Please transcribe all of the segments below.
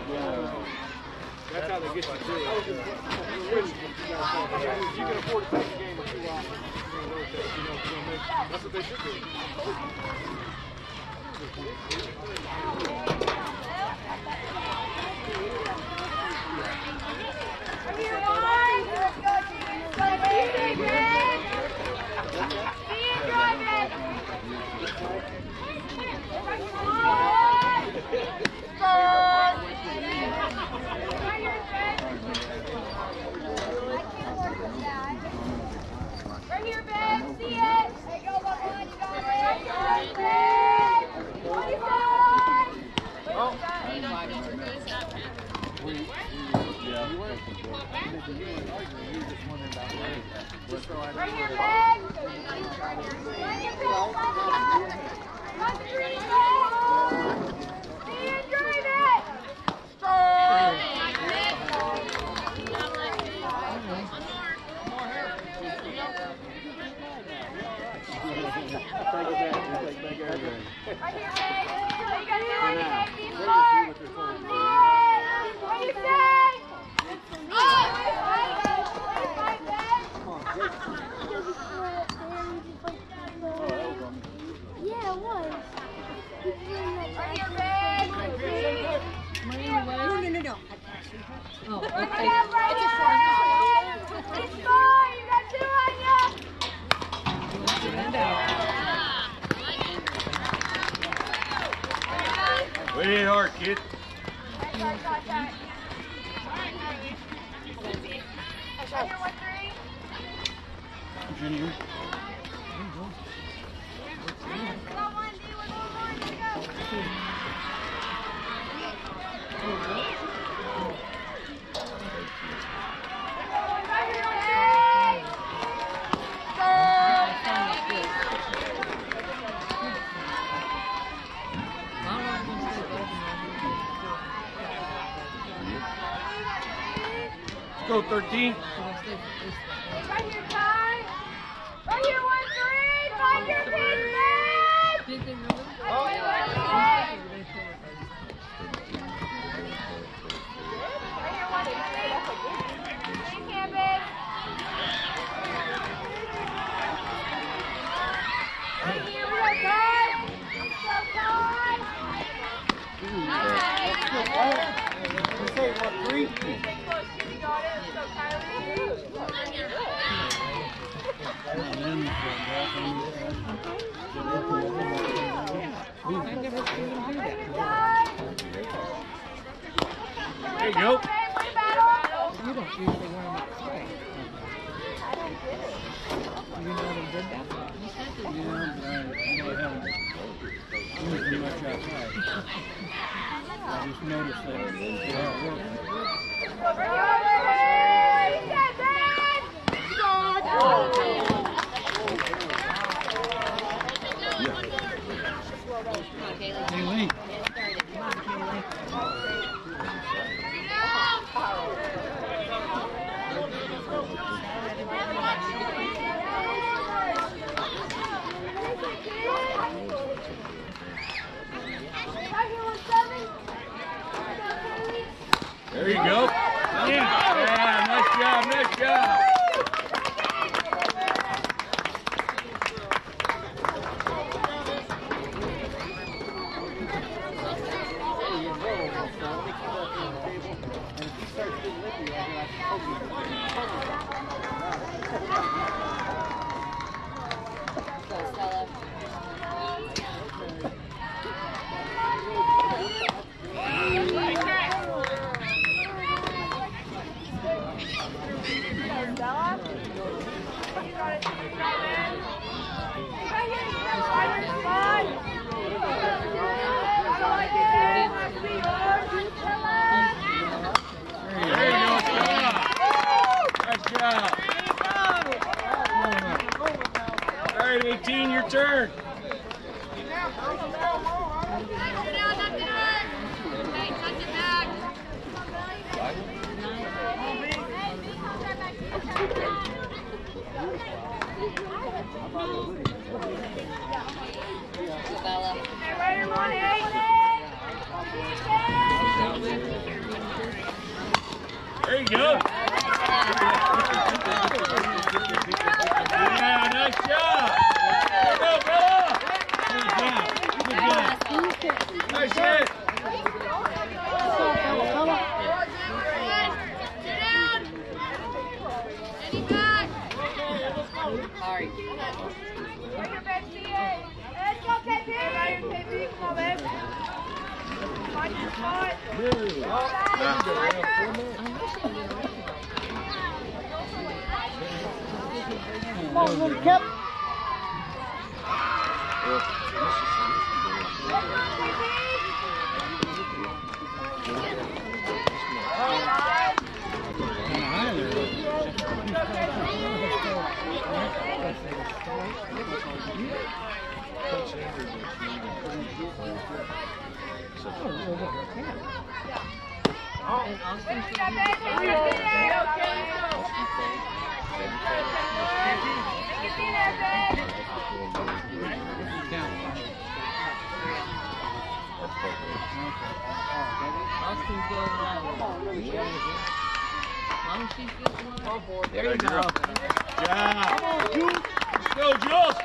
That's how they get you to it. You can afford to take a game or two off. That's what they should do. Right here, babe. See it. Hey, go, Lamont. You got it. Right here, babe. 25. Oh. Right here, babe. Right here, babe. On the green, babe. See it, drive it. Take it back. Take it back. Right here, babe. You got it on your head. Keep it. What do you say? Yeah, it was. Right here, babe. No. Oh, Right okay. here, right here. It's fine. You got two on you. Way hard, kid. Junior. Let's go 13. Right here, Ty. Right here, 1-3. Find your feet, man. There you go. You don't usually wear them at straight. You know they did that? Pretty much outside. I just noticed that. Kaylee. There you go. Yeah, nice job, nice job. All right, 18, your turn. Hey, Ryder, come on, hey! There you go. Yeah, nice job. Go, Bella. Good job. Nice hit. Sorry. Let's go, KP. Come on, babe. Find your spot. Come on, little Kip. There you go. Yeah. Let's go, Jules.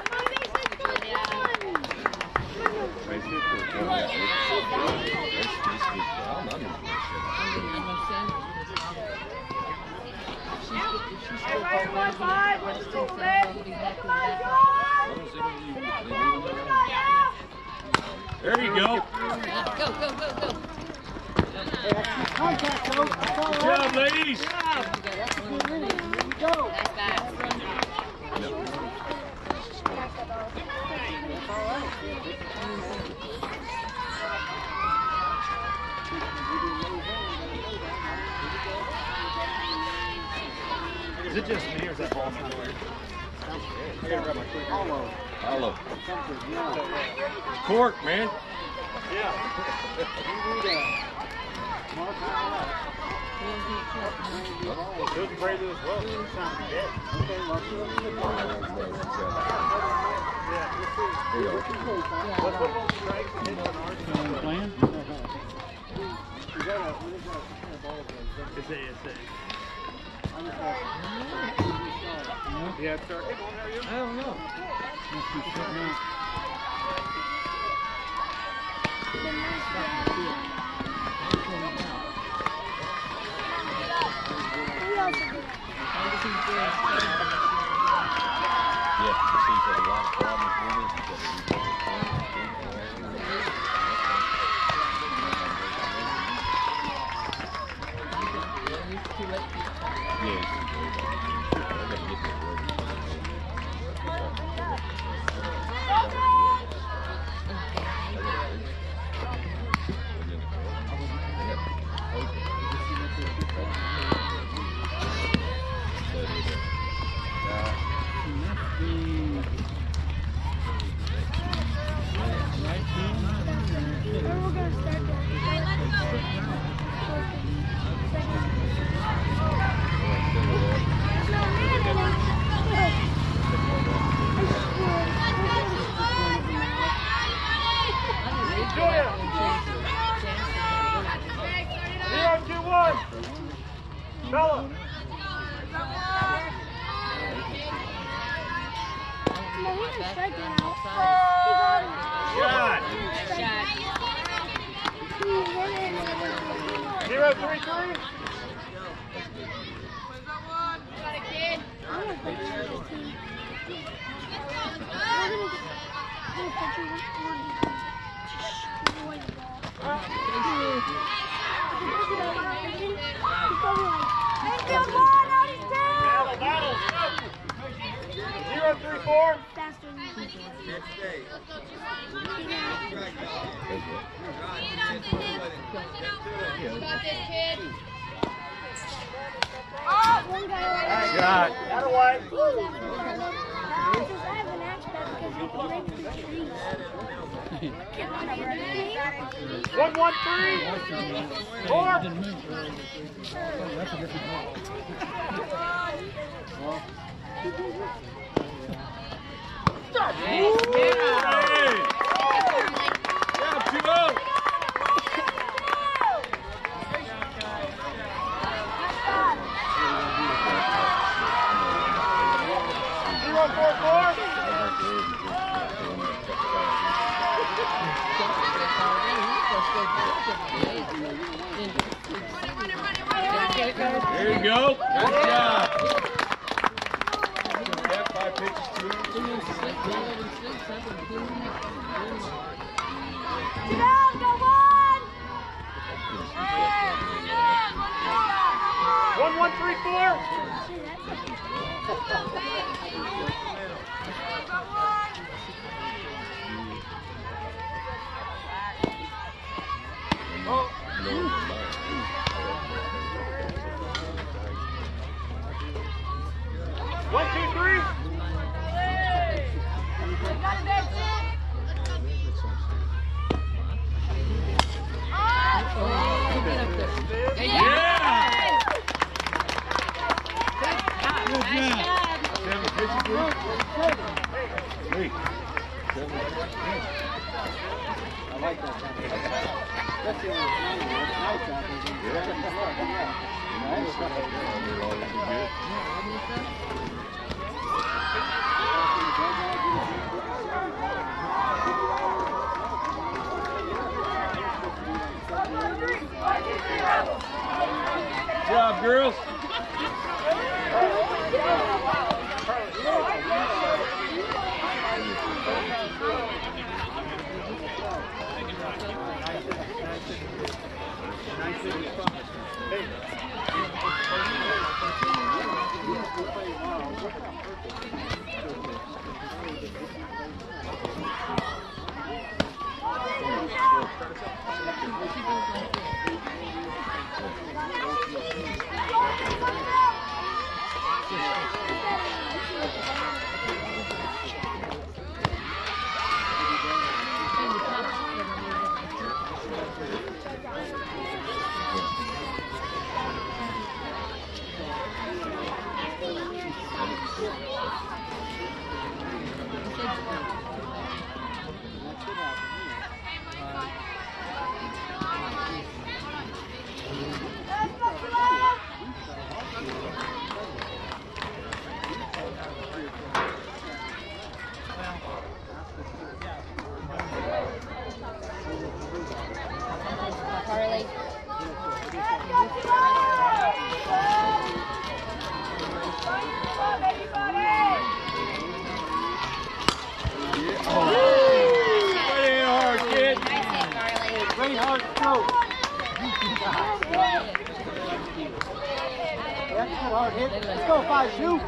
There you go. Go. Contact, coach. Good job, ladies. Go. Is it just me or is that ball somewhere? I gotta grab my quick. Hello. Cork, man. Yeah. Those Brady as well. Yeah, it's dark. Hey, how are you? I don't know. Must be sitting out. Yeah, he's had a lot of problems Bella! Shot! 0-3-3. Battle! 0-3-4. Next day. Shot! Out of way. 1-1-3. 4. That's a different ball. Hey! Yeah, 2-0! There you go. Good job. Got 5 pitches to him. Down, go on! 1, 1, 3, 4. One, two, three. Yeah. Good job. 7 pitches, please. 3. 7. I like that kind of stuff. Especially when it's nice out Good job, girls. Carly. Pretty hard, kid. Great hard stroke. That's a hard hit. Let's go, 5-2.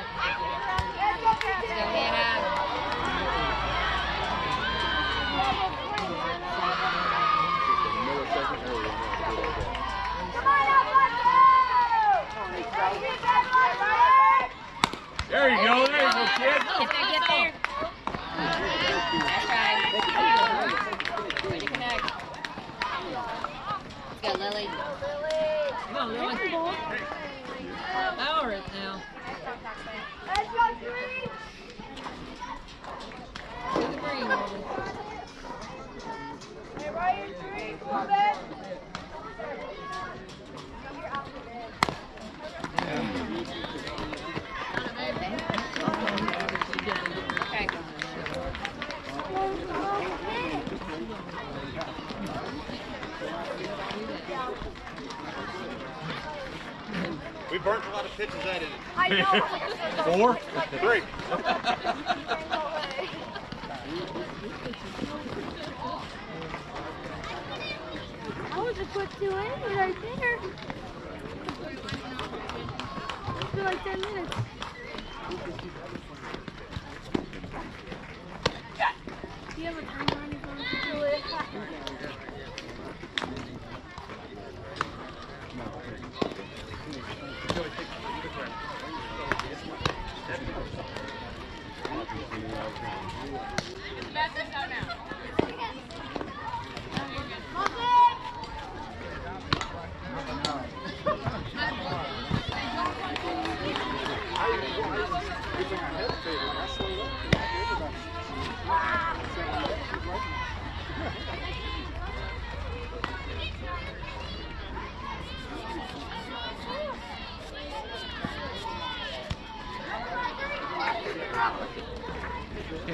There you go, kid. Get there. That's right. Way to connect. Let's go, Lily. Come on, Lily. Power it now. Let's go, 3. To the green, Lily. Hey, Ryan, 3. Come on, Ben. Okay. We burnt a lot of pitches at it. I know. 4? 3. I was a quick 2 innings right there. It's been like 10 minutes. Do you have a timer on your phone to do it?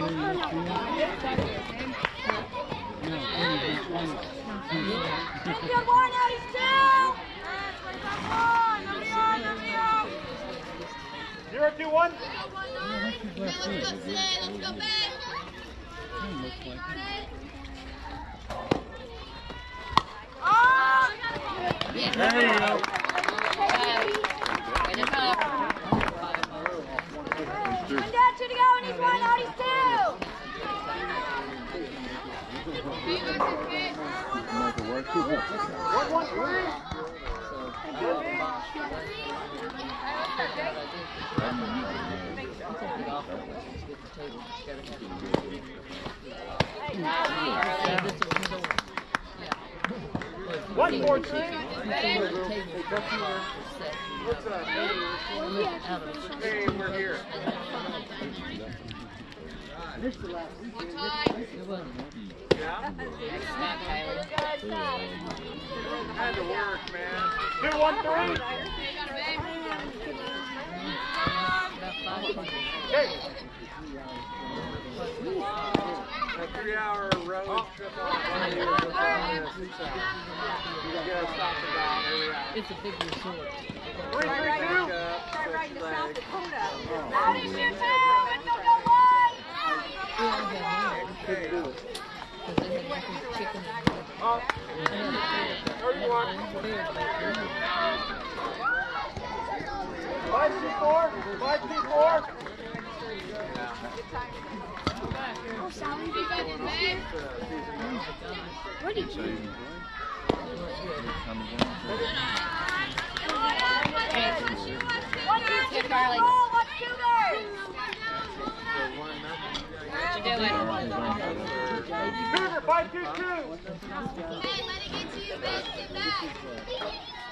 Midfield one, out is two. 0-2-1. Let's go back. Oh! There you go. One down, two to go, and he's one, out, he's two. One, 4-3. Hey, we're here. Yeah? Had to work, man. 2-1-3. Okay. A 3-hour road trip on the way. You gotta stop and down every hour. It's a big resort. 3-3-2. Start riding to South Dakota. Out is your two, midfield go one. Okay. Because they had like chicken and Up. 31. 5-2-4. 5-2-4. Where did you? One two, Carly. One shooter. what you doing? Cougar, 5-2-2. Hey, let it get to you, Ben. Get back.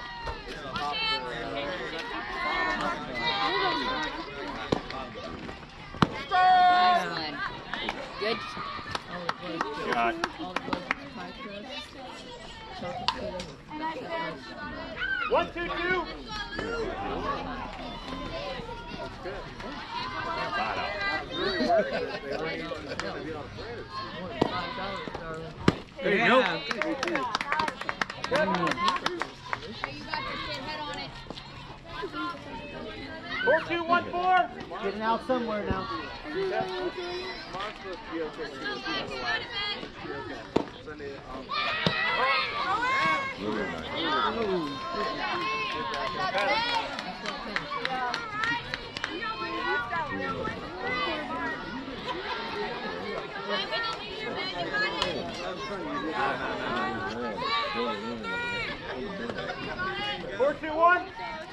Good. Shot. 1-2-2. There you go. Hey, you got your shit, head on it. 4-2-1-4. Getting out somewhere now. Four, two, one.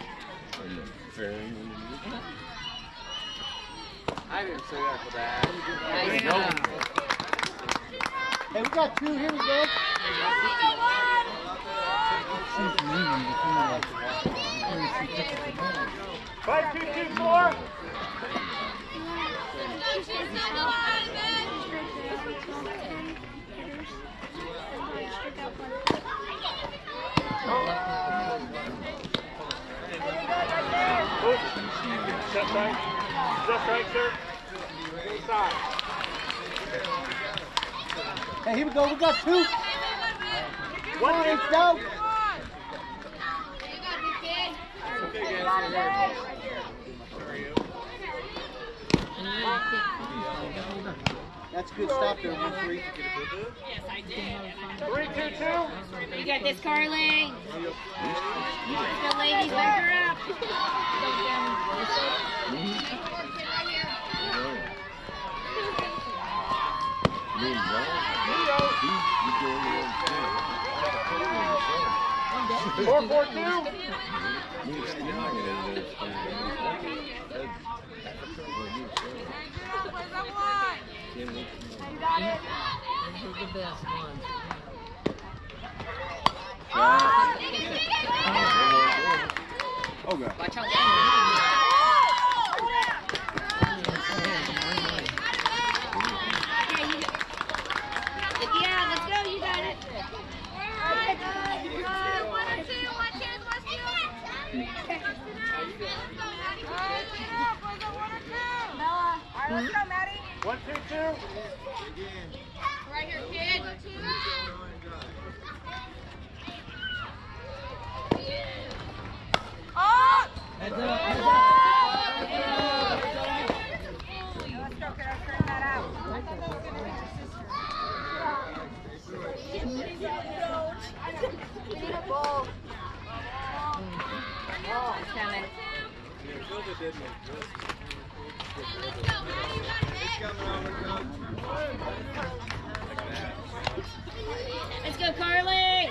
I didn't say that for that. Hey, we got two. Here we go. 5-2-2-4. Just right. Just right, sir. Inside. Hey, here we go. We got two. One, Let's two, go. That's a good stop there, 1-3. 3-2-2. You got this, Carly. The ladies back her up. Four, 4-2. You got it. Those are the best ones. Oh, God. Watch out. Yeah, let's go. You got it. Bella. All right, let's go, Maddie. 1, 2, 2. Right here, kid. Oh! Heads up, heads up. Let's go, kiddo. Turn that out. We need a ball. Oh, it's coming. Let's go, Carly.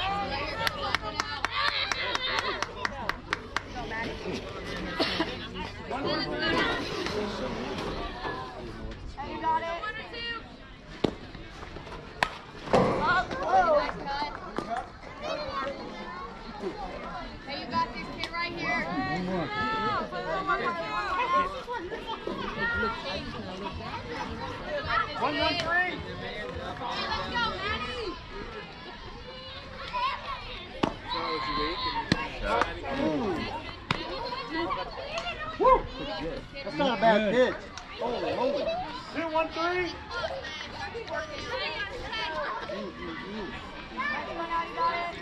Go, Maddie. Hey, you got it. Nice cut. Hey, you got this kid right here. One more. One, 1, 3. Hey, let's go, Maddie. That's not a bad pitch. Holy moly. 2, 1, 3. You got it.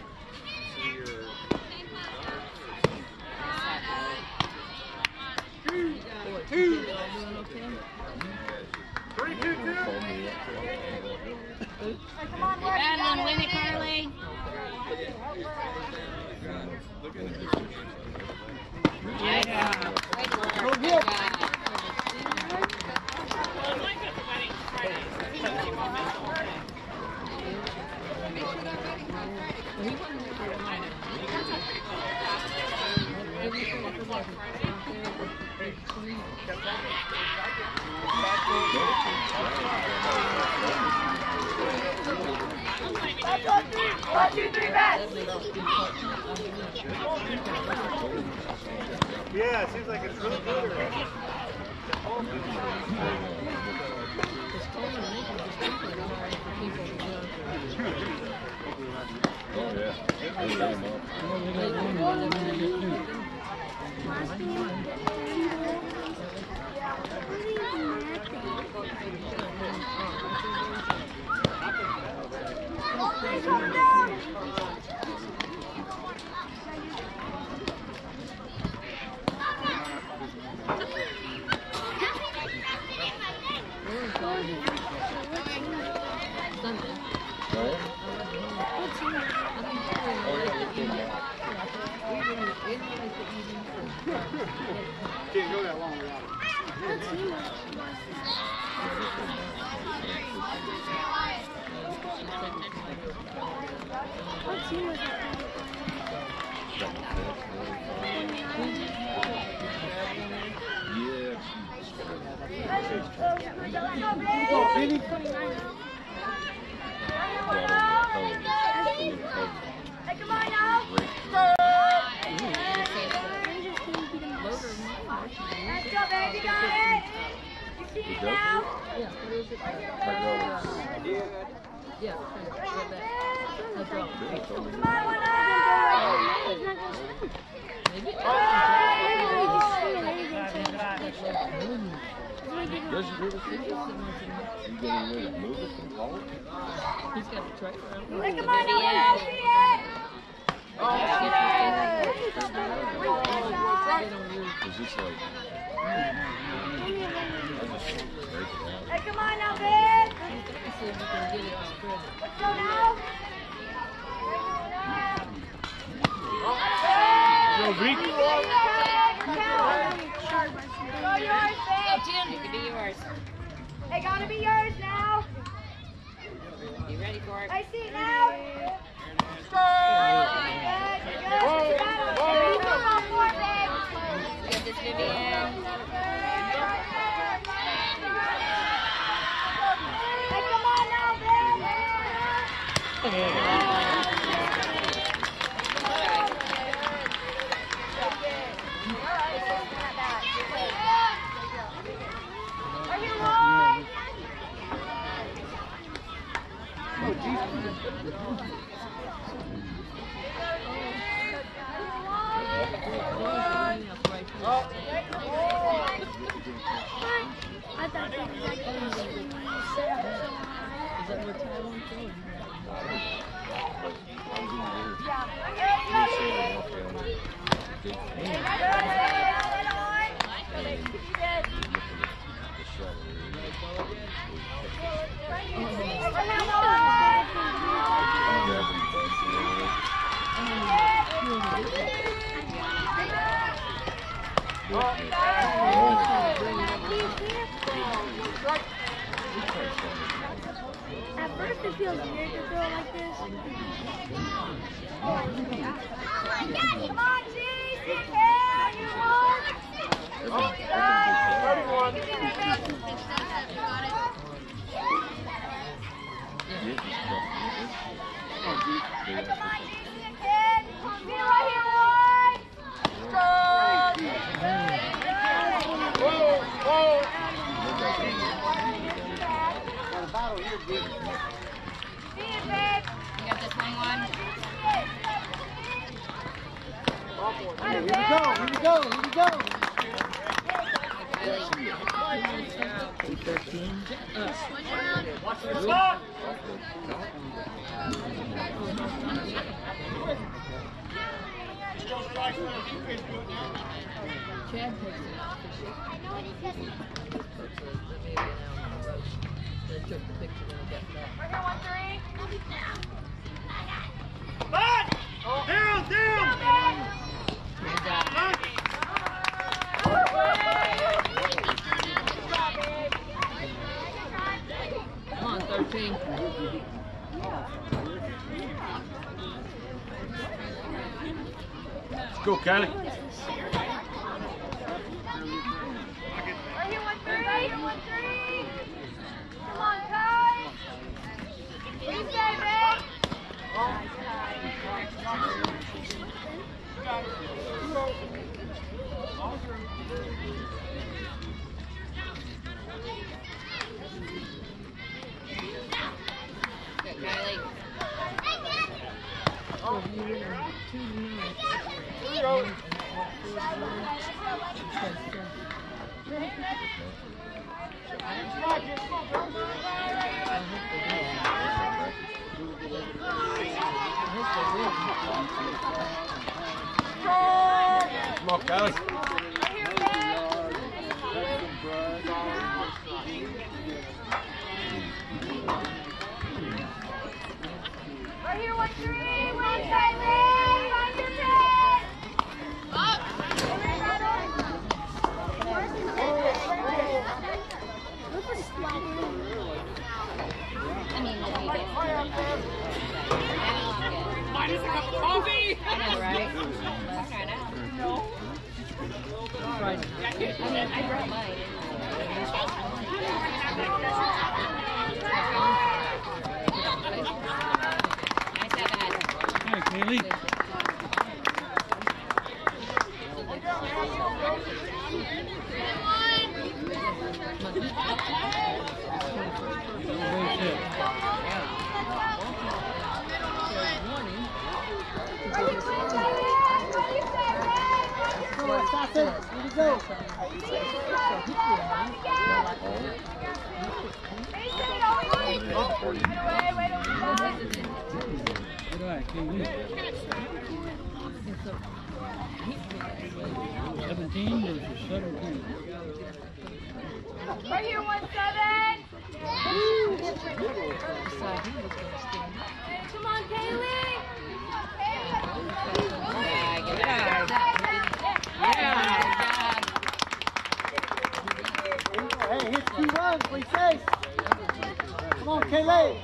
Two. 3, 2, 2. Hey, come on, Wes, you Battle got and win it, it. Carly. Yeah. Great work. Go Good get job. One, two, three, bats. Yeah, it seems like it's really good. Can't go that long without it. Hey, come on now. Let's go, baby, got it. You see it now? Yeah, what is it? Yeah, no problem. Come on, one out. Maybe. Does you really think you gonna really move it from home? He's got the trailer out. Hey, come on now, see it. Is this like? Hey, come on now, babe. See if we can get it spread. Let's go now. Go, Greek. Go yours, babe. It could be yours. Hey, gotta be yours now. You ready for it? I see it now. Good, good. Come on, more, babe. Get this, Vivian. Hey, come on now, babe. Are you wrong? I thought At first it feels weird to throw like this. Come on, G! Sit down, you won! Come on, G! Sit kid! Be right here, boy! Strong! See it, babe! You got this long one? Here we go, here we go, here we go. 13. Chad takes it off. They took the picture when I got back. We're here, 1-3. Down, down! Good job. Come on, 13. Let's go, Kylie. We're here, 1-3. Come on, Kai. What do you say, babe? Good, Kylie. Come on, Kylie. We're here, 1-3. We're inside, babe. Find your head. Up. I mean, minus a cup of coffee! I know, right? Okay, now. No. I mean, I brought mine. Nice have Hey, Kaylee. Here we go. Good eye, Kaylee. 17 versus 17. Right here, 1-7. Come on, Kaylee. Yeah, good job. Yeah, Hey, hit 2 runs, what he says. Come on, Kaylee.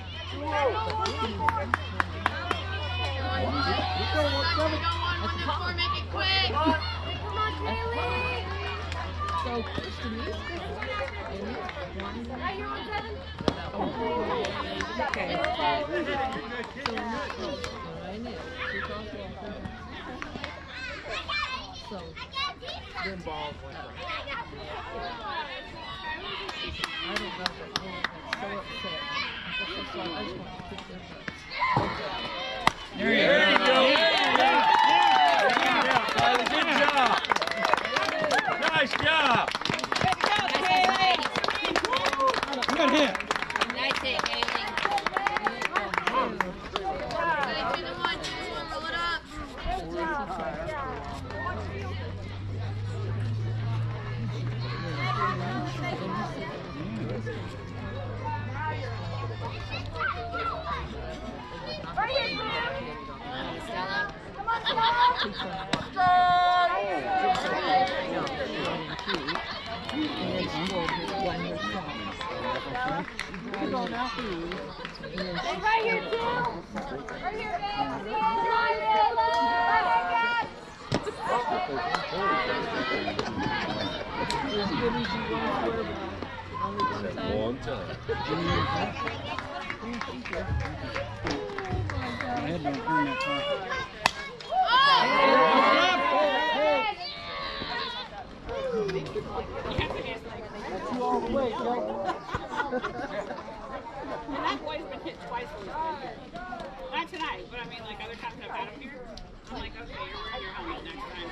Let's go, 1-7. Make it quick. Come on, Kaylee. So close to me. Right here, 1-7. Okay. I knew. She crossed off. So, then balls went up. I don't know, but I'm so upset. That's why I just want to kick them up. There you go. Yeah, Kylie, good job. Nice job. Good hit. Nice hit, Kaylee. Roll it up. Right here, Sam. Stella. Come on, Stella. Strong. now. Hey, right here, too. Right here, babe. See it? Come on, Bella. Right here, guys. As good as you want to wear, only one time. Head don't turn that far. That's you all the way, Joe. And that boy's been hit twice when he's been here. Not tonight, but I mean, like other times I've had him here. I'm like, okay, you're wearing your helmet next time.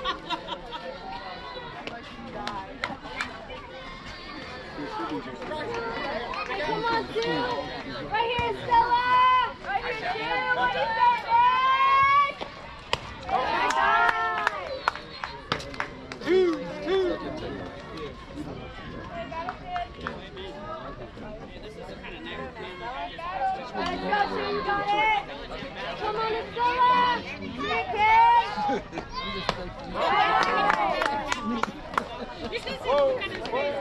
Come on, two. Right here, Stella. Right here, two. What do you say, babe? Two. This is a kind of narrow man. Let's go, two. You got it. Come on, Stella. Here, kid. You should see what kind of space.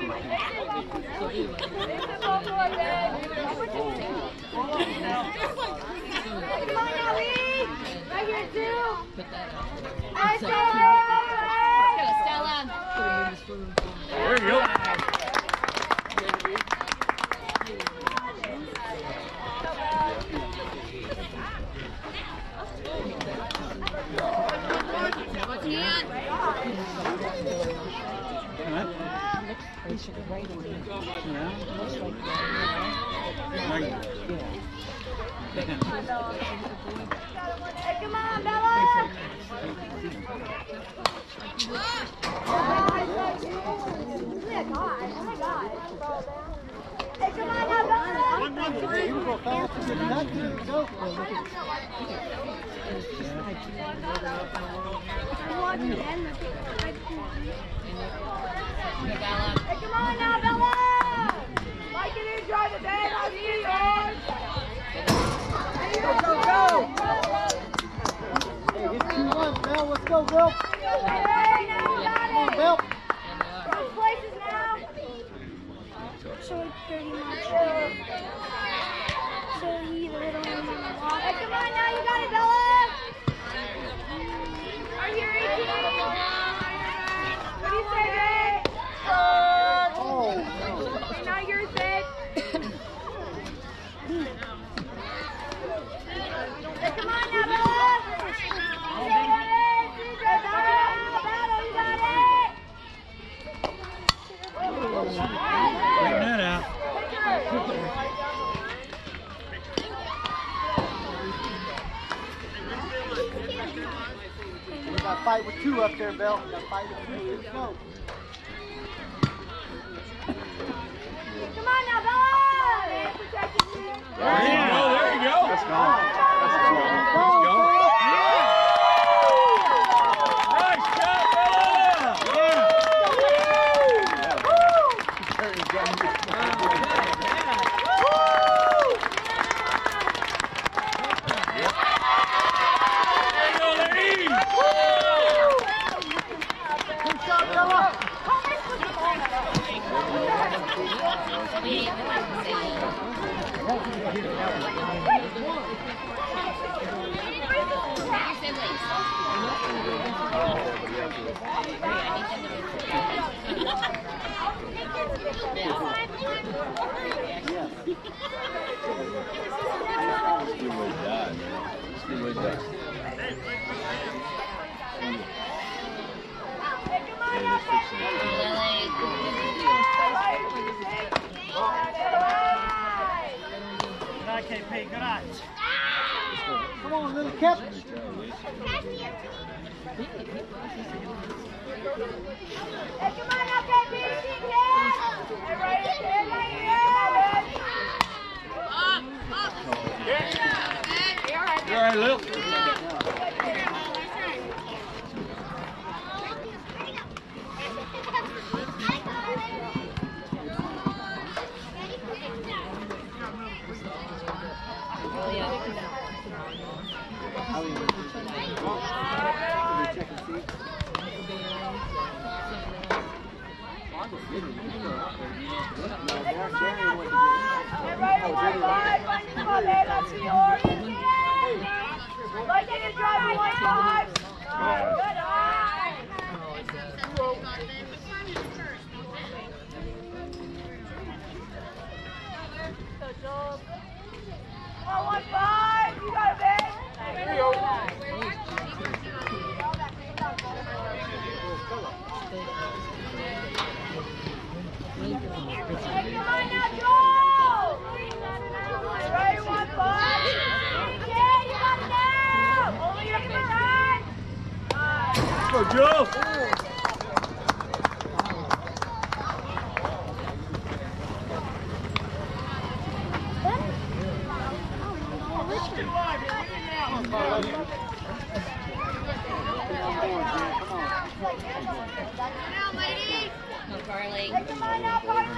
Come on now, Lee. Right here, too. Put that on. Nice go, Stella. There you go. Hey, come on, Bella. Oh my God. Hey, come on now, Bella. 1-1-3. You go fast. That's it. Go. Hey, come on now, Bella. Mike and you drive it, babe. I'll see you yours. Go. Hey, get 2-1, Bill. Let's go, Bill. Hey, now you got Come on, it. Bill. First places now. So 30 much. So he either hit on him or walk. Hey, come on now, you got it, Bella. Are you ready? What do you say, babe? Oh. Now yours, babe. Hey, come on now, Bella. You got it. You got it. Bella, you got it. Bring that out. We got to fight with 2 up there, Bill. We got to fight with 2. Let's go. Come on now, Bella. Protecting you. There you go. There you go. That's gone. That's gone. Let's go. Nice job, Bella. There you go, ladies. Good shot, Bella. Good eye, KP. Good eye. Come on, little Kip. Hey, come on now, KP. Hey, right here. You all right, Lil? Hey, come on now, come on. Everybody one five. Come on, man. Let's see yours. Like, take a drive, 1-5. Good eye. Come on, 1-5. You got it, babe. There you go. Hey, come on now, Joel. Ready, 1-5. Yeah, you got it now. Only looking for right. Let's go, Joe. No, Carly. Hey, come on now, Carly.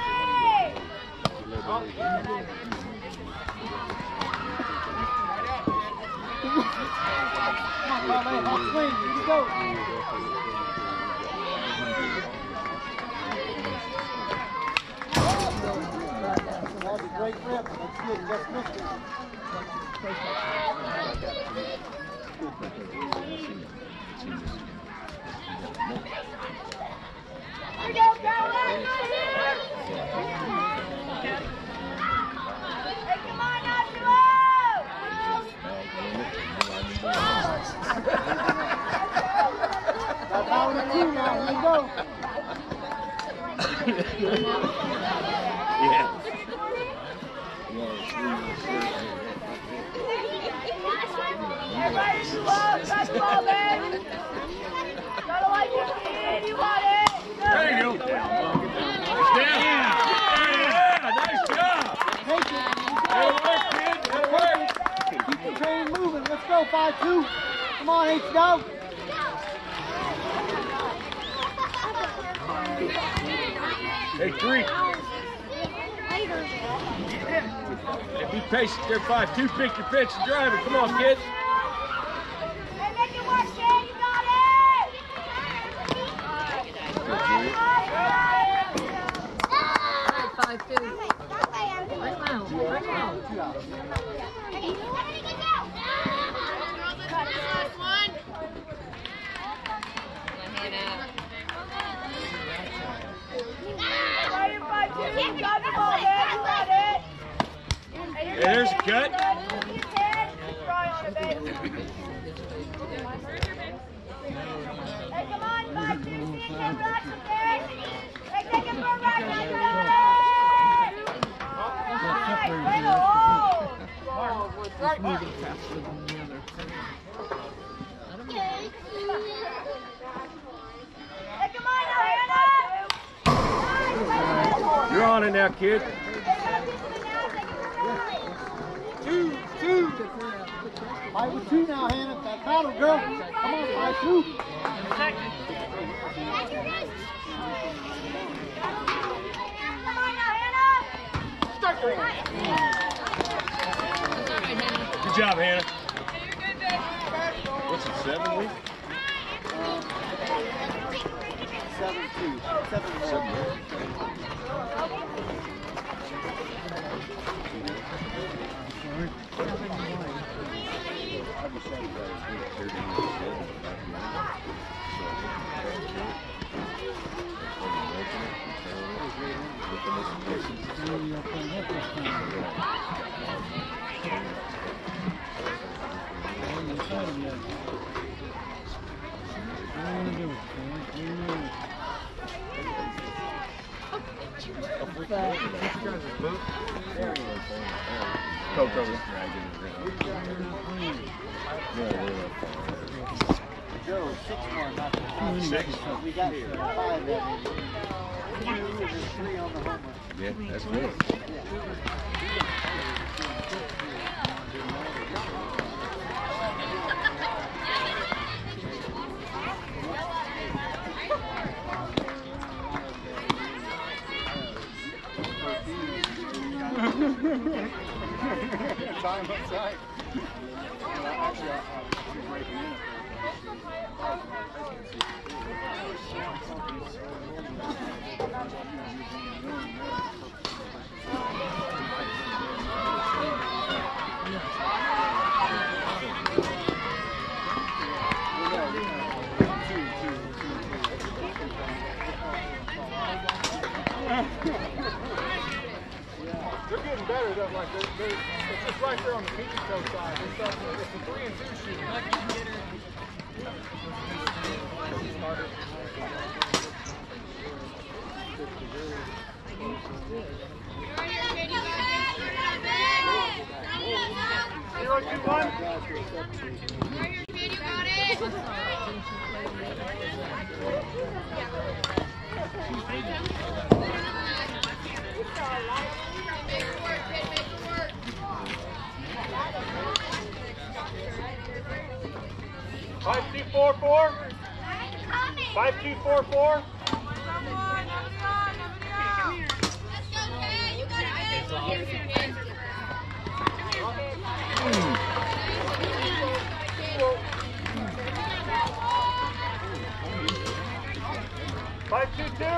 Come on, man. Hot swing. Here you go. That's a great rip. That's good. Just missed it. Here we go, Carly. Hey, come on now, Joel. That's how we do now. Here you go. Yeah. Everybody move up. Touch the ball, man. Gotta like your kid. You got it. There you go. Yeah. Nice job. Take it. Good work, kid. Good work. Keep the train moving. Let's go, 5-2. Come on, H, go. Hey, 3. Hey, be patient there, 5-2. Pick your pitch and drive it. Come on, kid. Hey, make it work, kid. You got it. 5-2. Right now. Right now. You got the ball, man. You got it. Hey, there's a cut. Try on it, babe. Hey, come on, 5-2. See it, get relax, okay? Hey, take it for a ride. Let's go. Nice. Way to hold. He's moving faster than the other. I don't know. Hey, come on now, Hannah. You're on it now, kid. 2-2. 5-2 now, Hannah. That paddle, girl. Come on, 5-2. Come on now, Hannah. Good job, Hannah. What's it, 7 weeks? 7-2. 7-1. Joe, 6-1, not 5. We got 5 that inning. 2 and 3 on the homer. Yeah, that's good. Time outside. Actually, I'll be breaking in. They're getting better, though. Like it's just right there on the Peachy Co side. It's a 3-2 shooting. Zero, 2, 1. Five, 2, 4, 4. 5, 2, 4, 4. Five, 2, 2.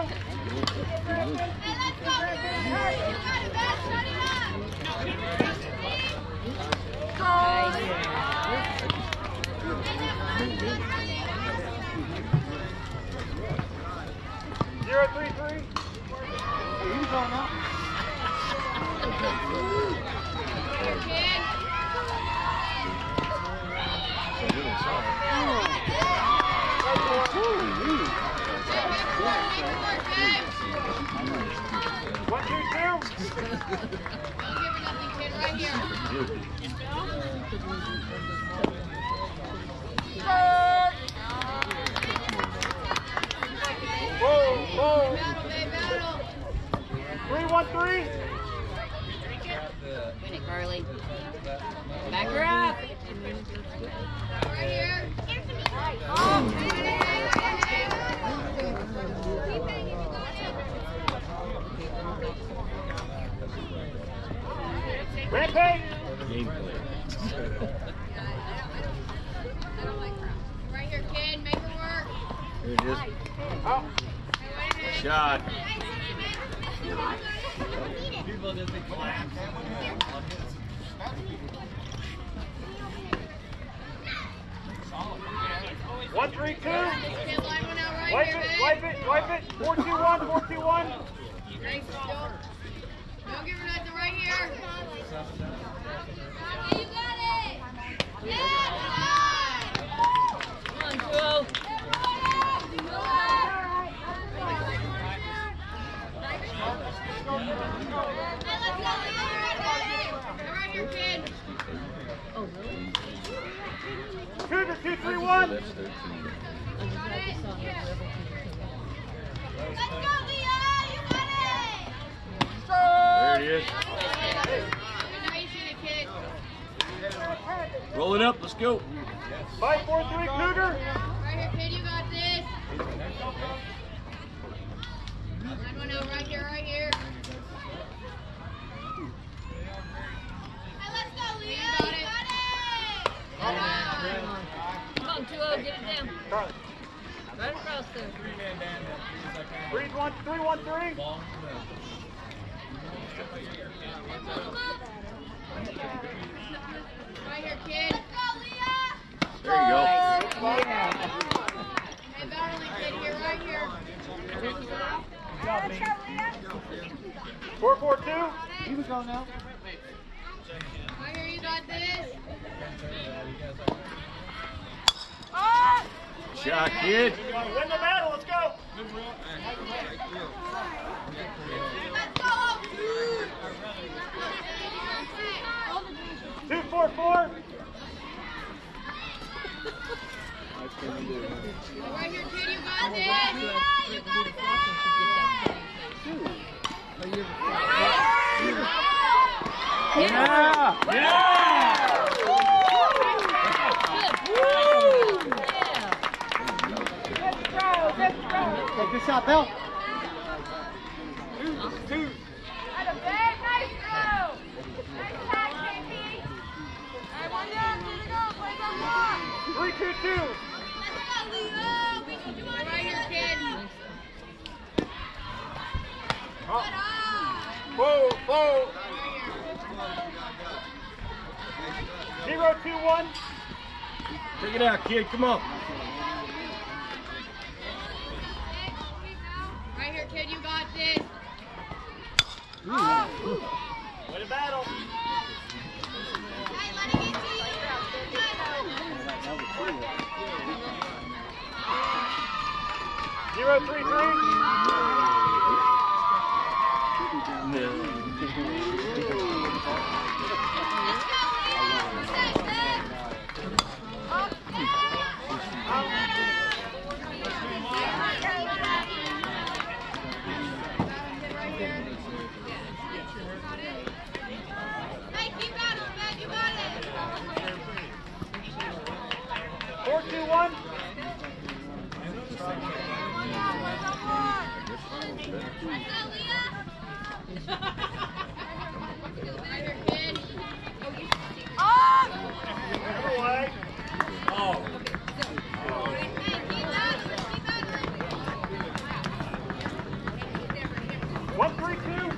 Zero, 3, 3. He's going up. One, 2, 2. Whoa. 3, 1, 3. Win it, Carly. Back her up. Right here. Rampage. Right here, kid. Make it work. Here it is. Out. Shot. One, 3, 2. Kid, line one out right Wipe here, it, babe. wipe it, wipe it. 4, 2, 1, 4, 2, 1. Nice. Don't give her nothing right here. You got it. Yeah. Come on, Joe. Right here, kid. Cougar, 2, 3, 1. Let's go, Leah! You got it! There it is. Nice in a kid. Roll it up. Let's go. 5, 4, 3, Cougar. Right here, kid, you got this. Line one out right here, right here. Hey, let's go, Leah! You got it! Come on, 2-0, get it down. Charlie. Right across there. 3, 1, 3, 1, 3. Right here, kid. Let's go, Leah! There you go. Hey, Valerie, kid, here, right here. 4, 4, 2. He was going now. Right here, you got this. Shot, kid. Win the battle. Let's go. Let's go! 2, 4, 4. Right here, kid, you got this. Yeah, you got it. Yeah. Yeah. Take this shot, Bill. 2. Nice throw. Nice catch, JP. All right, one down. Here we go. Play the block. 3, 2, 2. Let's go, Leo. We can do it right here, kid. Whoa, whoa. 0, 2, 1. Take it out, kid. Come on. Right here, kid, you got this. Way to battle. Hey, let it get to you. 0-3-3. Hey, keep at it, man. You got it. 4-2-1. Away. Oh. 1-3-2.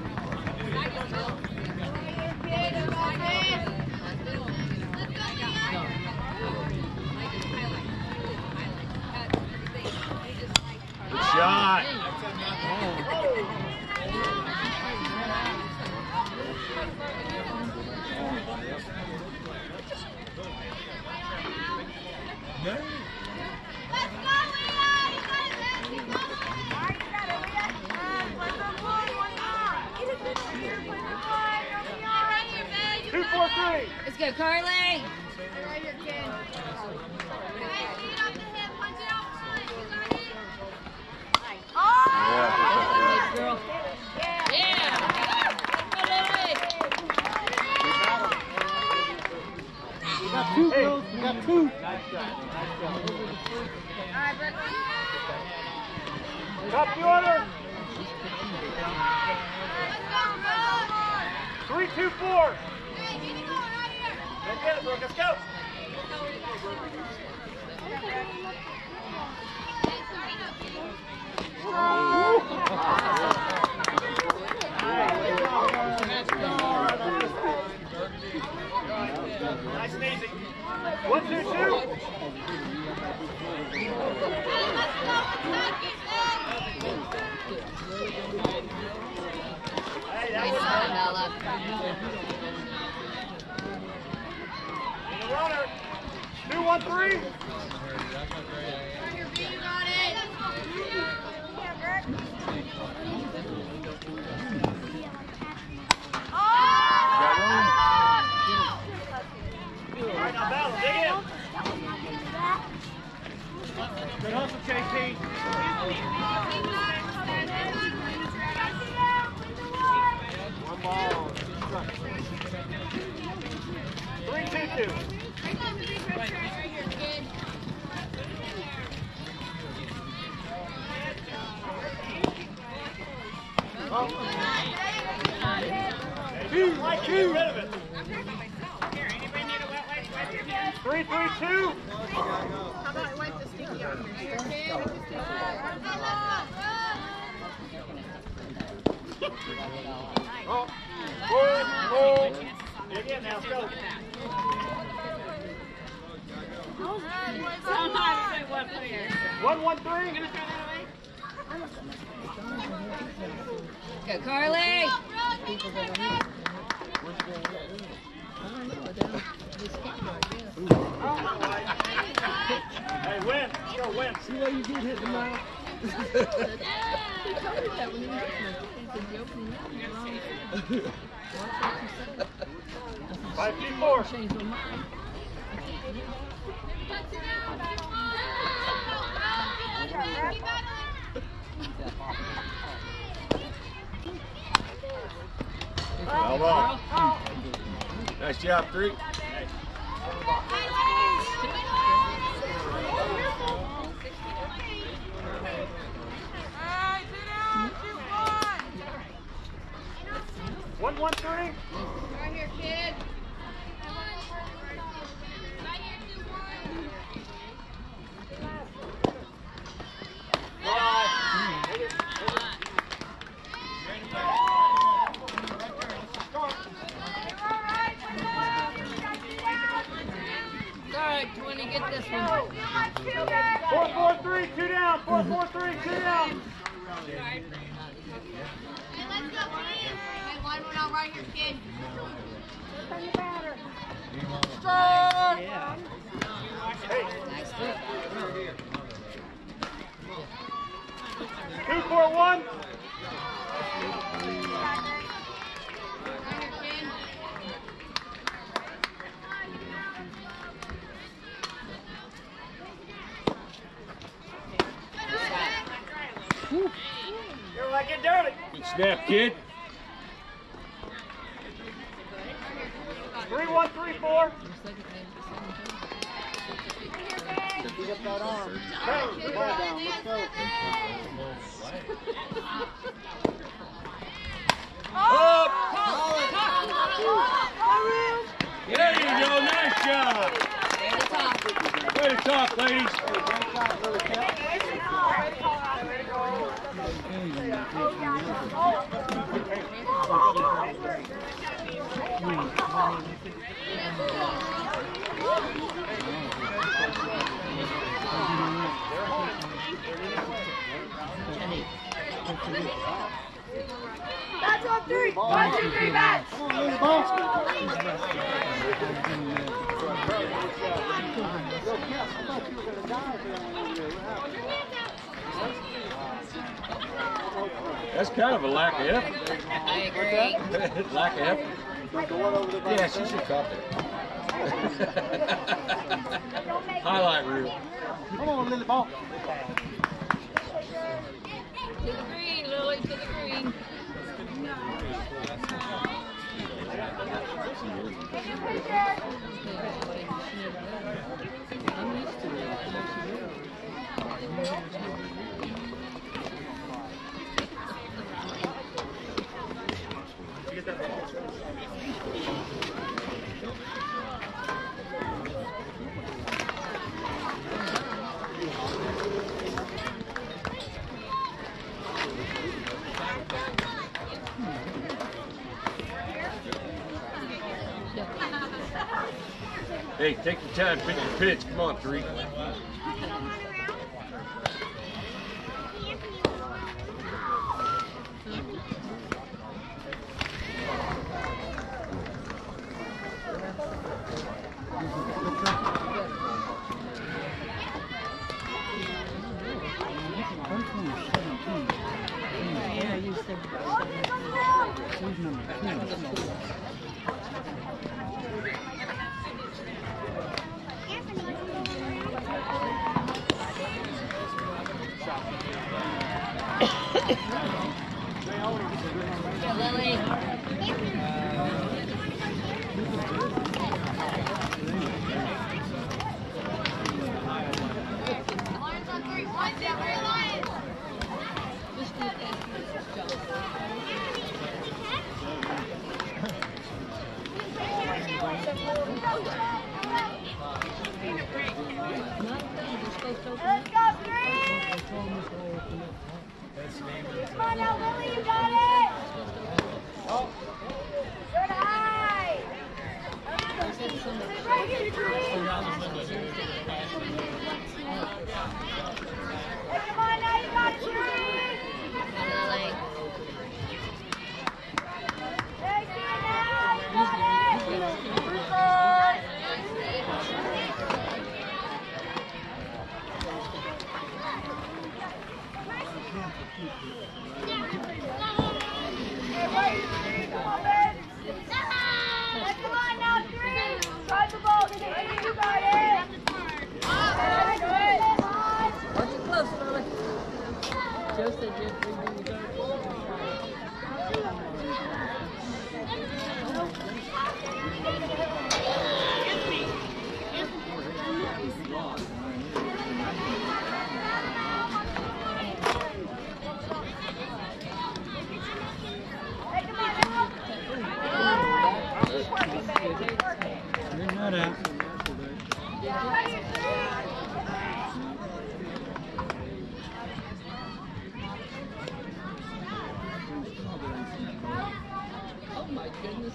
Good shot. Two, 2-4-3. Let's go, Carly. right here, kid. Hey, feet off the hip, punch it out front. You got it. Nice, girl. Yeah. We got two, girls. We got two. All right, Brooke. Top the order. Let's go, bro. 3-2-4. Hey, keep it going right here. Let's get it, Brooke. Let's go. Nice and easy. 1-2-2. Hey, that was the runner. 2-1-3. You got it. Yeah, Brooke. All right, now battle. Dig in. Good hustle, JT. One ball. 3-2-2. Two. Rid of it. 3-3-2. How about I wipe the sticky off your hair? Oh. Roll. Dig in now. Let's go. Sometimes it was clear. 1-1-3. Go, Carly. Hey, win. Let's go, win. See why you did hit the mouth? He told me that when he was listening. He said, the opening up is wrong. Watch what you say. 5-2-4. Changed my mind. Well on. Nice job, 3. One, 1-3. Right here, kid. Right here, 2-1. All right, 20, get this one. 4-4-3, 2 down. 4-4-3, 2 down. Hey, let's go, kid. right here, kid. Yeah. Nice flip. 2-4-1. Good snap, kid. 3-1-3-4. Beat up that arm. Bang, the ball down. Let's go. There you go. Nice job. Way to talk, ladies. That's on 3. 1, 2, 3, bats. Come on, Lily, ball. Yo, Kemp, I thought you were going to die for that one over there. What happened? That's kind of a lack of effort. I agree. Lack of effort. Like the one over there by Yeah, the she fence? should cop it. Highlight reel. Come on, Lily, ball. To the green, Lily, to the green. I'm used to it. Hey, take your time, pick your pitch. Come on, 3. Yeah, you said Lily. Lions on 3. 1, 2, 3, Lions. Let's go, 3. Come on now, Lily, you got it. Good high. Right here, 3. Hey, come on now, you got it, 3. Lily. Hey, see it now, you got it. Good boy. Hey, wait, 3. Come on, Ben. Hey, come on now, 3. Drive the ball, 3. You got it. Hey, good. watch it close, Lily. Joe said you had 3 in the garden. Hey, come on now. You're not out. Right here, 3. Oh my goodness.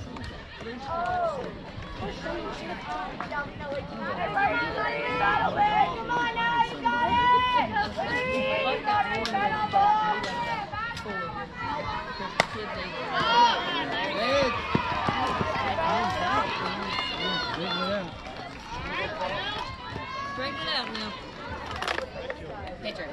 Hey, right here, 3. You got it, Liz. Come on now, you got it. 3. You got it. Right on ball. Red. Straighten it out now. Pitcher.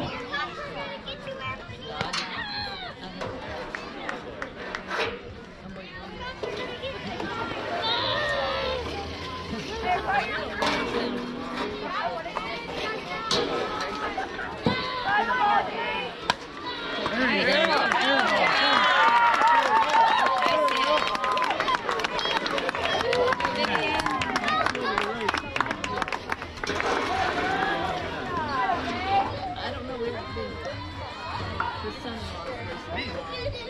I don't know where his son-in-law is.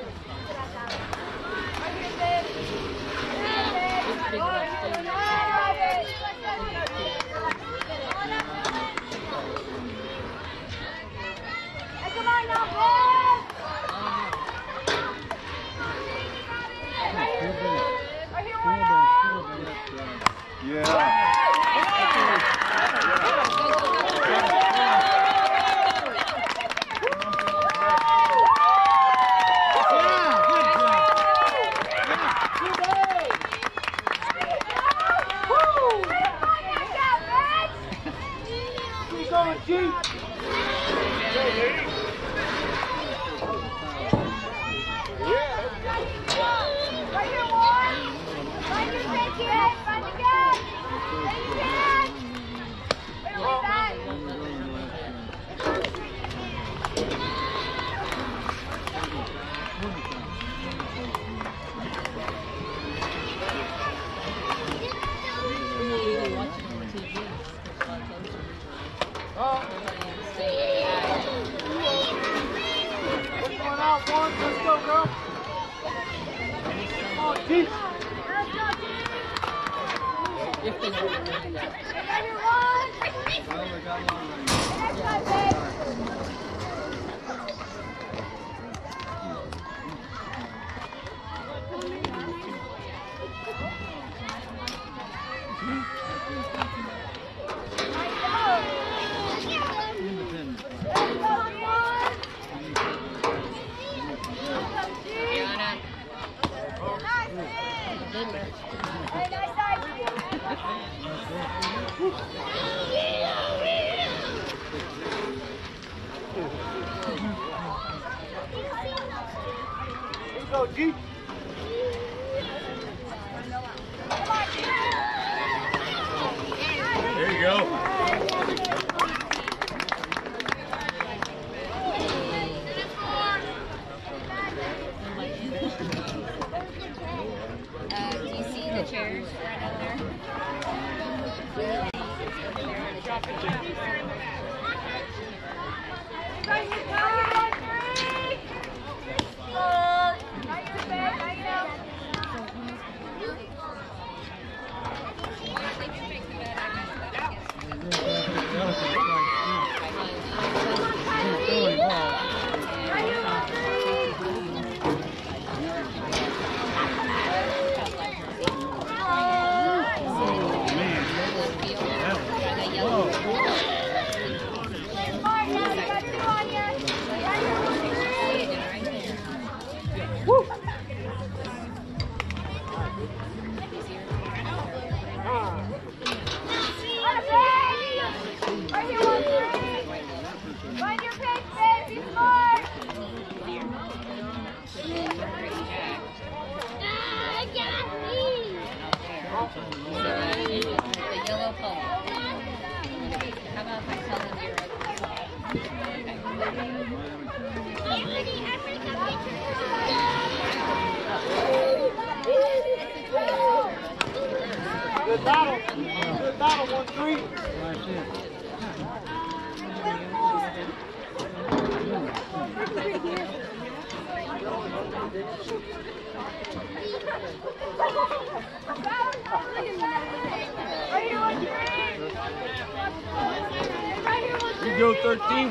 It's big enough too. Hey, come on now, boys! Right here, one. Yeah. Keep going, Chief. Right here, one. Find your pick, kid. Find the gap. There you can. Wait, what's that? We're watching on TV. What's going out, one? Let's go, girl. Come on, Chief. If they know what they're doing. Right here, one. Next time, babe. Let's go, Chief. There you go. Do you see the chairs right out there? Find your pick, babe. Be smart. The yellow pole. How about if I tell them Good battle. Good battle, 1-3. You go 13.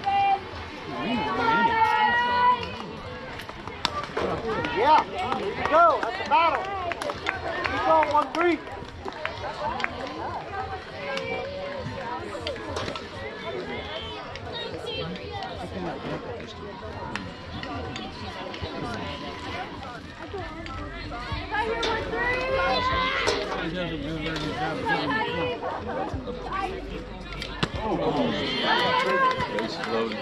Yeah, there you go. That's the battle. Keep going, 1-3. Right here, He's floating.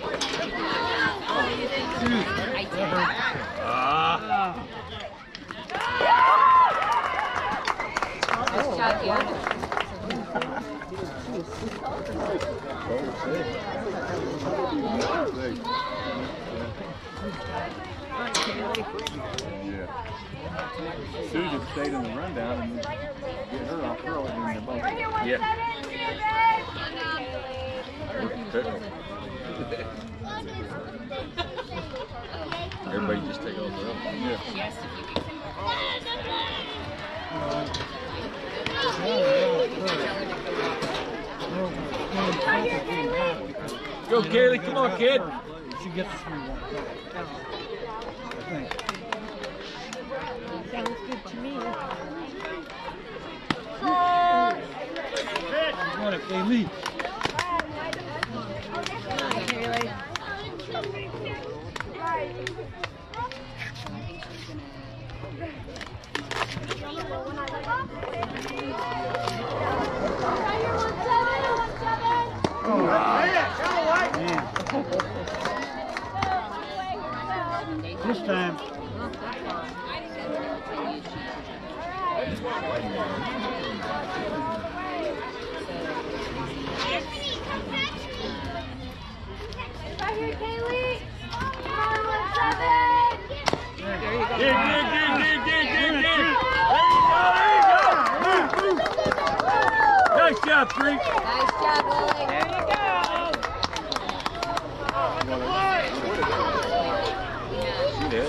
Nice job, Deanna. Sue just stayed in the rundown and get her off early and they're both. Right here, 1-7. Yeah. See you, Everybody just take all their own. Yeah. Yes, Go, Kaylee. Come on, kid. She gets the 3-1. I think. Sounds good to me. You want it, Kaylee? This time. Right here, Kaylee. Come on, 1-7. There you go. Dig. There you go. Nice job, Creek. Nice job, Lily. There you go. She did.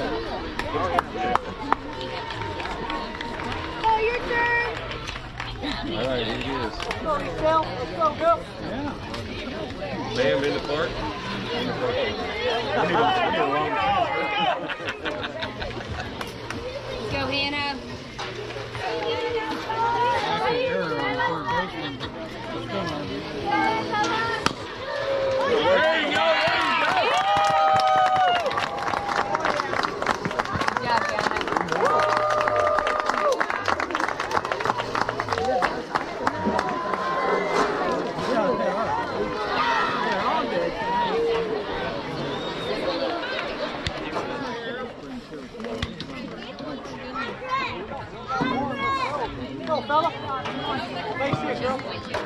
Oh, your turn. All right, here it is. Let's go, Bill. Bam in the park. In the park. We need a long Let's go, Hannah. Error on third baseman. What's going on? There you go. Good job, Hannah. Yeah, they are. They're all good. Go, fella. Face it, girl.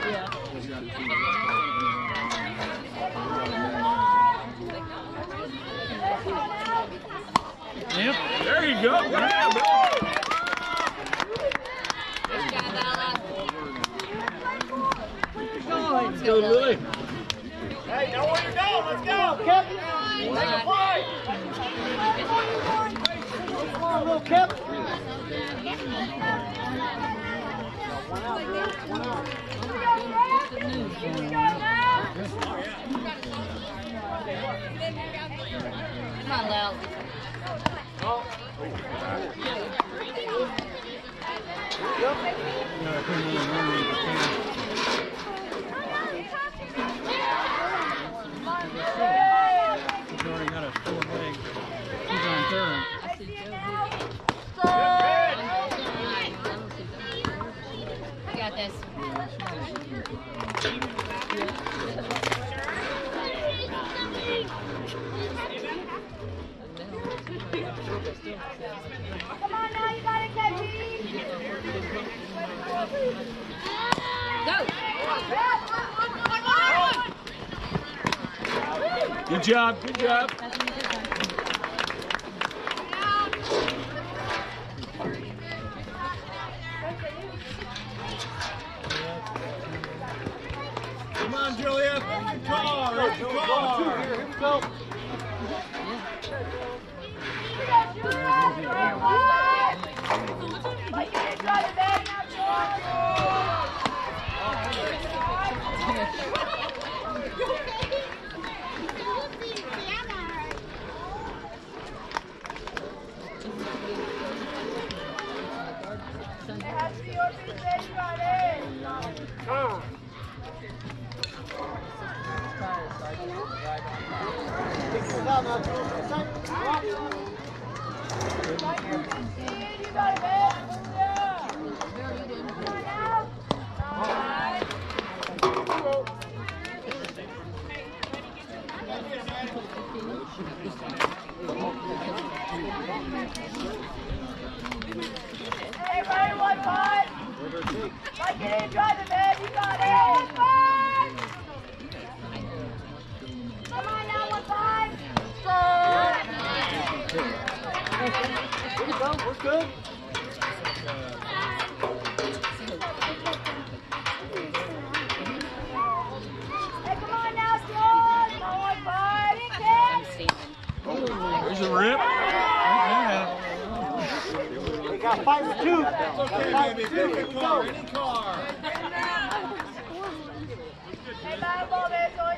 Yep. There you go. Yeah, bro. Good job, Ella. Let's go, Lily. Hey, know where you're going. Let's go. Captain. Take a flight. Come on, little Kip. Come on, Lil. No, I couldn't really remember the game. He's already got a 4 leg. He's on third. You got this. Come on now, you got it, Katie. Go. Good job. Good job. Come on, Julia. Good car. Good car. Here we go. Hey, Ryan, 1-5. Like it in, drive it, man. You got it. 1-5. Come on now, 1-5. There you go. We're good. Hey, come on now, Sloan. Come on, 1-5. There's a rip. We got 5-2. Any car. Hey, battle ball there, George.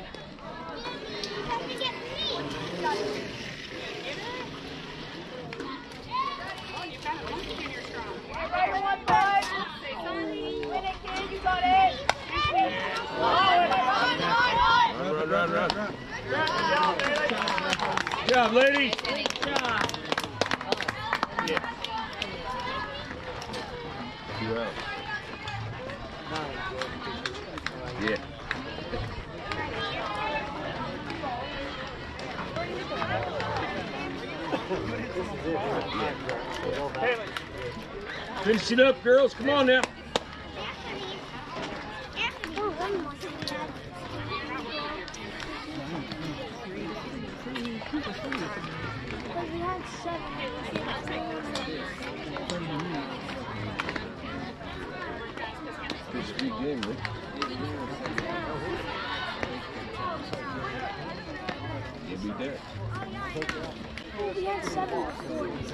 Hey, Ryder, 1-5. Win it, kid. You got it. Run. Good job, lady. Yeah. 2 out. Yeah. Finish it up, girls. Come on now. It's a big game, Rick. You'll be there. We had 7 scores.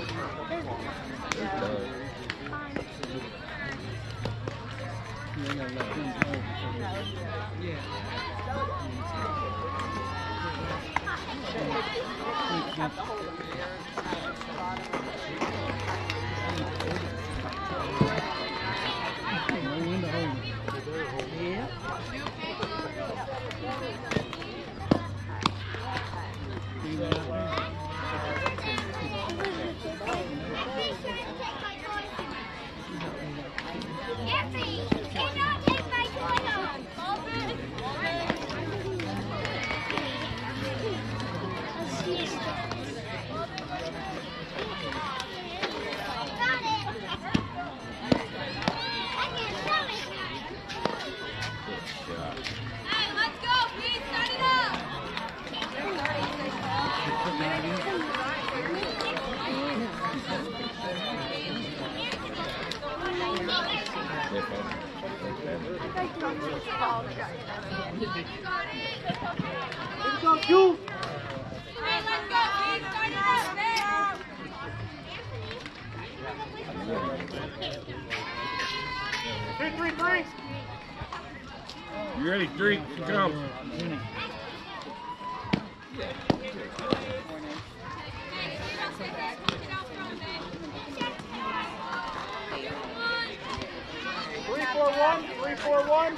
Let's go, Jules. Hey, let's go, please. Start it up there. Three. You ready? 3, come. Three, four, one.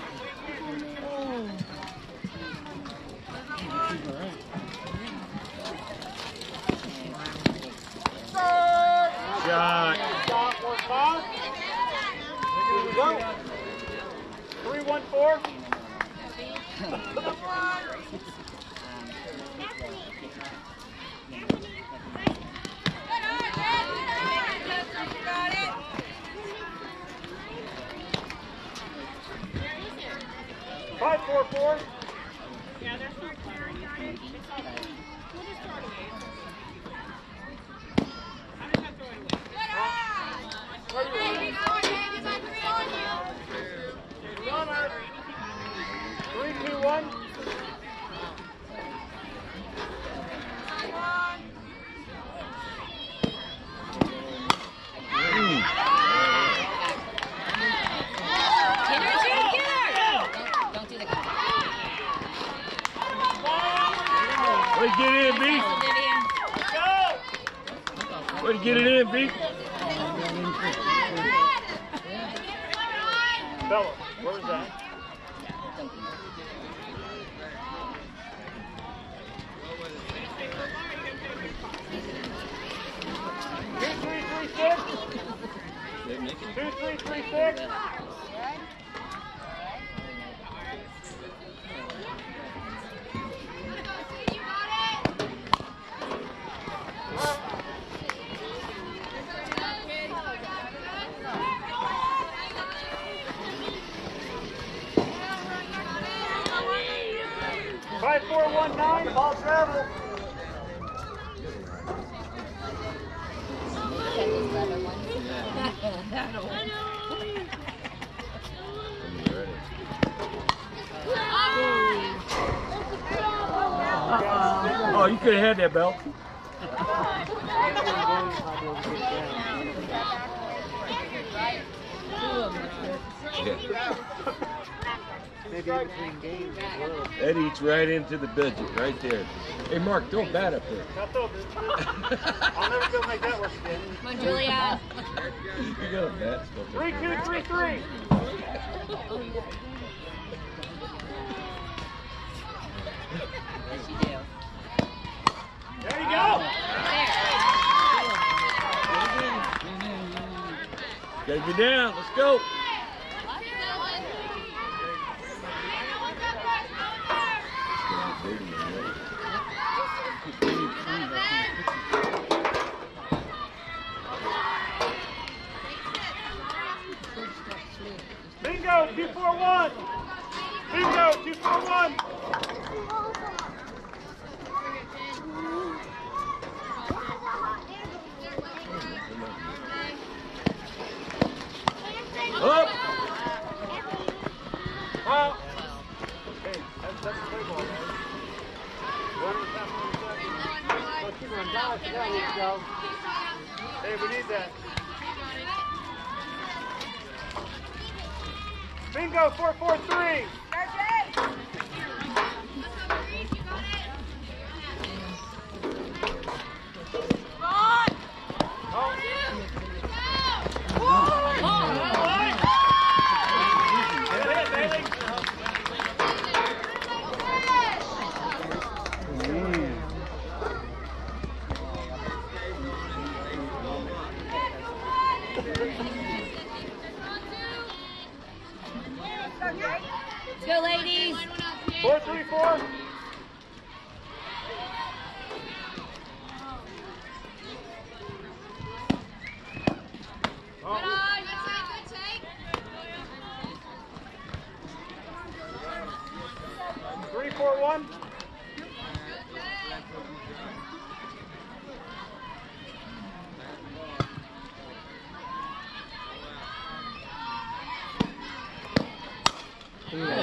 Shot. Stop, 1-5. Here we go. 3-1-4. Five, 4-4. Yeah, they're start clearing. Got it. It's all good. We'll just throw it away. I'm just gonna throw it away. Hey, got 3 on you. Runner. 3, 2, 1. Don't do the Way to get it in, B. Way to get it in, B. Bella, where's that? Two, three, 6. Oh, you could have had that belt. Maybe in between games as well. That eats right into the budget, right there. Hey, Mark, throw a bat up there. I'll never go make that work again. Come on, Julia. You got a bat still. 3-2-3-3. Yes, you do. There you go. Gotta get down. Let's go. Bingo, 2-4-1. Bingo, 2-4-1. Up. Well, hey, that's the play ball, man. Hey, we need that. Bingo, 4-4-3. Let's go, ladies. 4-3-4. Three, four, one. There you go.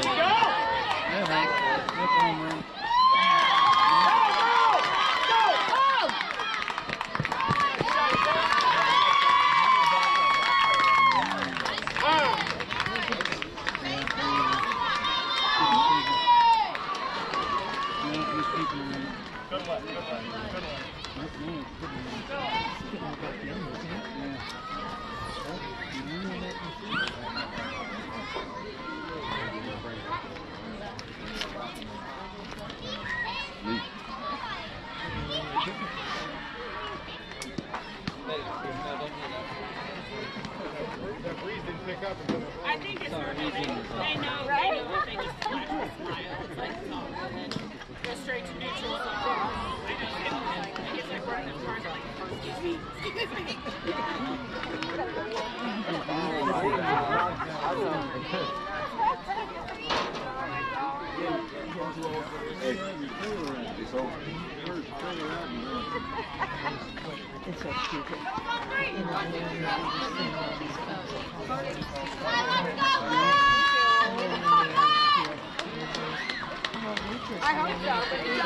I think it's more they know, right? They just smile. It's like, oh, and then go straight to neutral. I guess I brought them cars like, excuse me. It's so stupid. I hope so, but it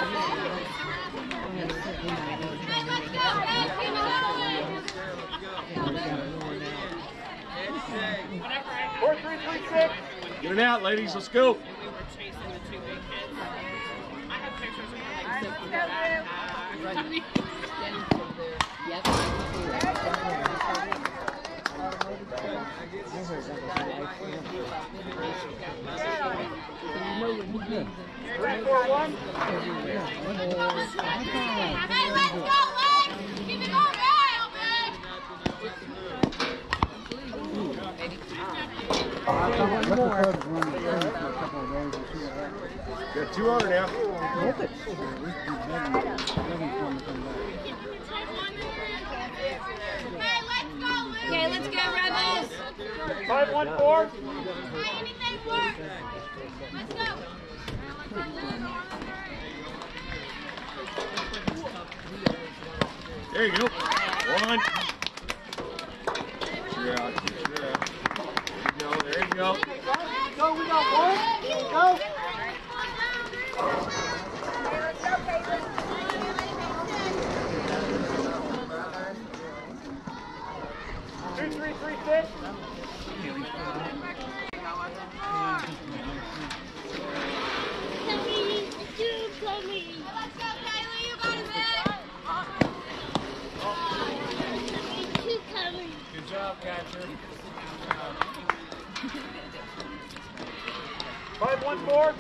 doesn't. 4-3-3-6. Get it out, ladies. Let's go. We were chasing the two big kids. I have pictures of them like Three, four, one. Hey, let's go, Lex! Keep it going, Got 200 now. Hey, let's go, Luke! okay, let's go, Rebels. 5-1-4. Hey, anything works! Let's go! There you go. One. Yeah, there you go. Go, we got one. Go. 2-3-3-6. Good job, catcher. 5-1-4.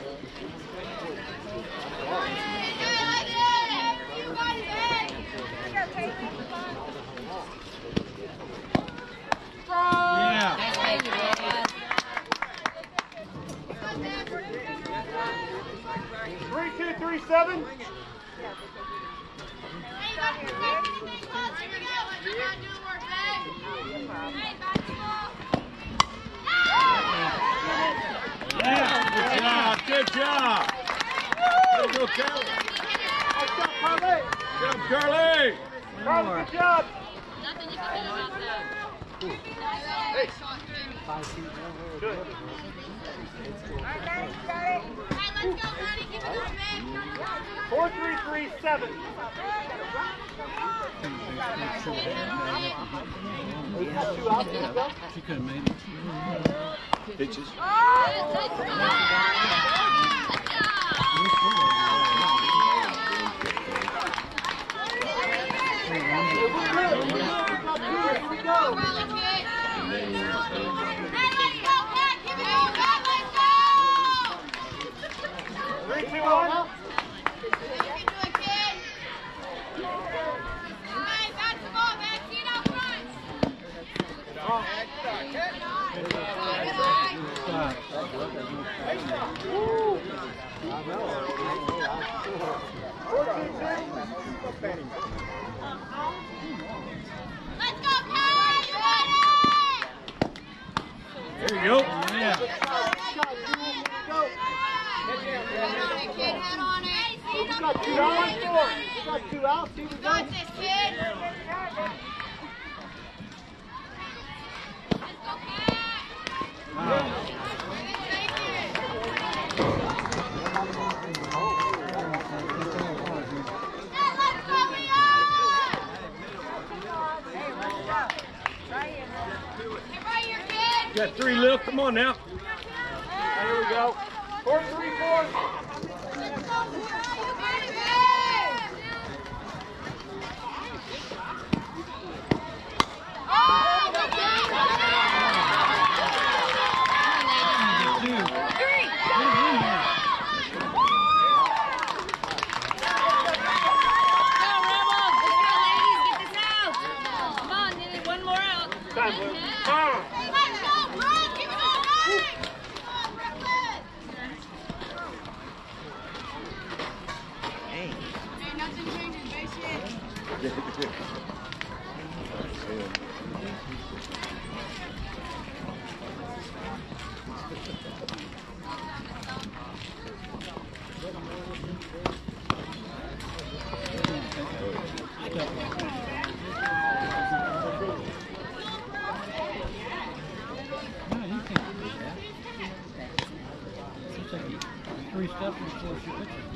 Yeah. 3-2-3-7. Yeah. Good job. There you go, Carly. Good job, Carly. Good job, Carly. Carly, good job. Nothing you can do about that. Hey. 5 feet. Good. Alright, Maddie, you got it. Hey, let's go, Maddie. Give it up, man. 4-3-3-7. She could have made it. Bitches. Oh, let's go. Here we go. Hey, let's go, Pat. Give it up, Pat. Let's go. 3-2-1. You can do it, kid. Hey, pass the ball, man. See it out front. Let's go, Pat. You got it. There you go. Yeah. Head on it, kid. Head on it. We got 2 out. We got 2 out. See, we Got got this, kid. Let's go, Pat. You got 3, Lil. Come on now. Here we go. 4-3-4. Time, Blue. Let's go, Brooke! Give it all right! Come on, Brooklyn! Hey, nothing changes, base hit. Three steps before she hits it.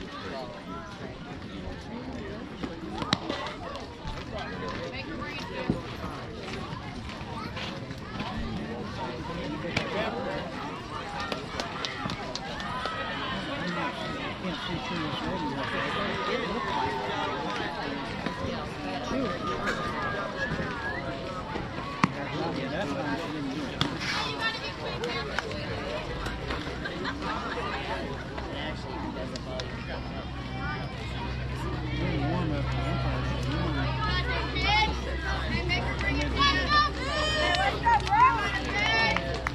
Make her bring it to you. Can't see through this lady like that time she didn't do it. You gotta be quick here. Really warm up the umpire said warm. Hey, make her bring it to you. Hey, let's go, bro! Hey.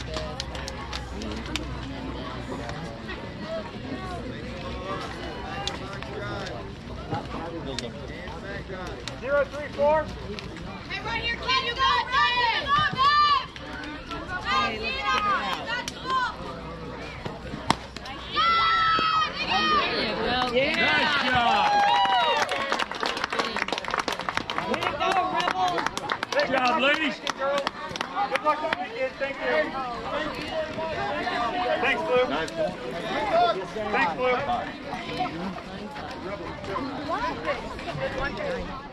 0-3-4. Hey, right here, kid, you got it! Go, babe! Hey, Tina! That's the ball! Nice job. Nice job, ladies. Good luck this weekend. Thank you. Thanks, Blue. Thanks, Blue.